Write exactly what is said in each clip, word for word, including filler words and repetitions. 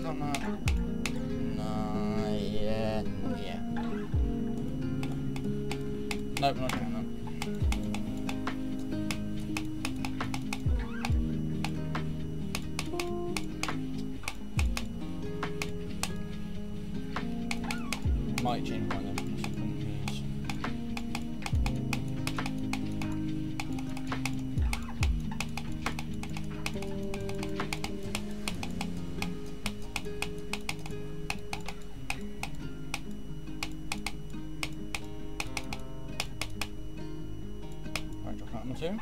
on that? No, yeah, yeah. Nope, not doing that. Might change one of them. Right, drop that one too.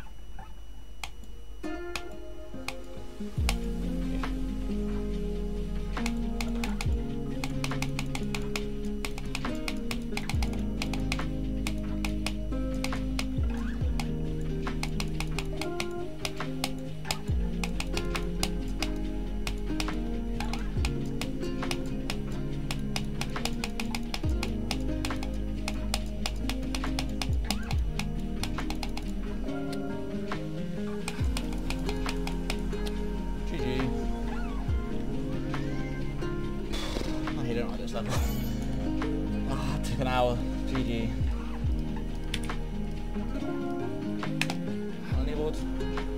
Ah, it took an hour. G G. Unable.